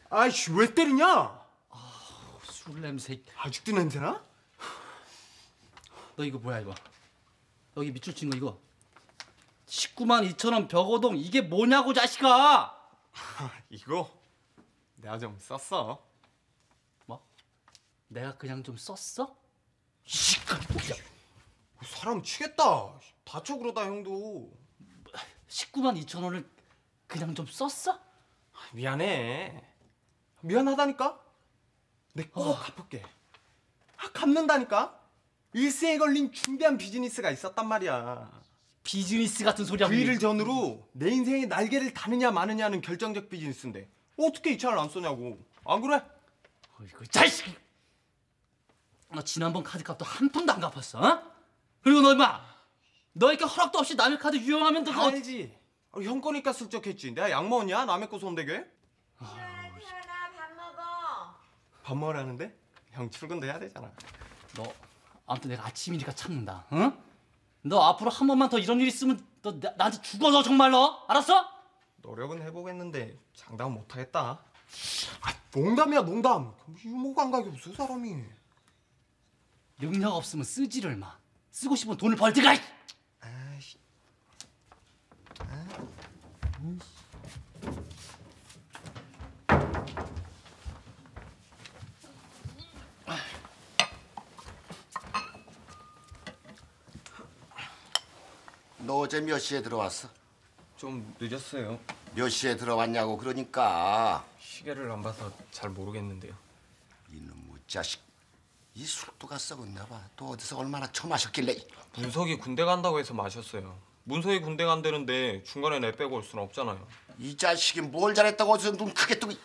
아이씨 왜 때리냐? 술 냄새. 아직도 냄새나? 너 이거 뭐야 이거? 여기 밑줄 친 거 이거 19만 2천 원 벽오동 이게 뭐냐고 자식아! 이거 내가 좀 썼어. 뭐? 내가 그냥 좀 썼어? 사람 치겠다. 다쳐 그러다 형도. 19만 2천 원을 그냥 좀 썼어? 미안해. 미안하다니까. 내 꼭 갚을게. 갚는다니까. 일생에 걸린 중대한 비즈니스가 있었단 말이야. 비즈니스 같은 소리 하고 그 일을 전후로 내 인생의 날개를 다느냐 마느냐는 결정적 비즈니스인데 어떻게 이 차를 안 쏘냐고. 안 그래? 어이구 자식! 너 지난번 카드값도 한 푼도 안 갚았어. 어? 그리고 너 임마 너 이렇게 허락도 없이 남의 카드 유용하면 너 알지. 형 거니까 슬쩍 했지. 내가 약 먹었냐? 남의 거 손대게? 일어나 밥 먹어. 밥 먹으라는데? 형 출근도 해야 되잖아. 너 아무튼 내가 아침이니까 참는다. 응? 너 앞으로 한 번만 더 이런 일 있으면 너 나한테 죽어서 정말로 알았어? 노력은 해보겠는데 장담 못하겠다. 농담이야 농담. 유머 감각이 없어 사람이. 능력 없으면 쓰지를 마. 쓰고 싶으면 돈을 벌 때가. 아이씨. 너 어제 몇 시에 들어왔어? 좀 늦었어요. 몇 시에 들어왔냐고 그러니까. 시계를 안 봐서 잘 모르겠는데요. 이놈의 자식. 이 술도가 썩었나 봐. 또 어디서 얼마나 처마셨길래. 문석이 군대 간다고 해서 마셨어요. 문석이 군대 간다는데 중간에 내 빼고 올 수는 없잖아요. 이 자식이 뭘 잘했다고 어디서 눈 크게 뜨고.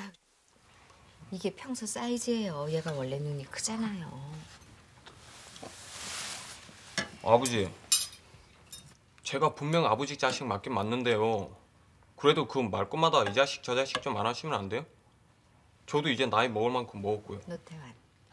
이게 평소 사이즈예요. 얘가 원래 눈이 크잖아요. 아버지, 제가 분명 아버지 자식 맞긴 맞는데요. 그래도 그 말끝마다 이 자식 저 자식 좀 안 하시면 안 돼요? 저도 이제 나이 먹을 만큼 먹었고요. 노태환.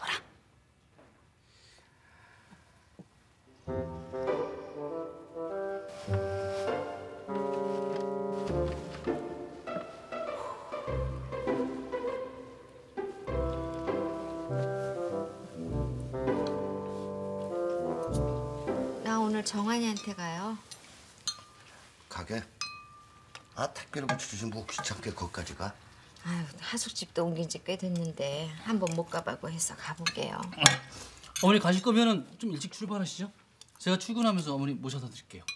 나 오늘 정한이한테 가요. 가게? 아 택배를 붙여주지 뭐 귀찮게 거기까지 가? 아유, 하숙집도 옮긴 지 꽤 됐는데 한번 못 가봐고 해서 가볼게요. 어머니 가실 거면은 좀 일찍 출발하시죠. 제가 출근하면서 어머니 모셔다 드릴게요.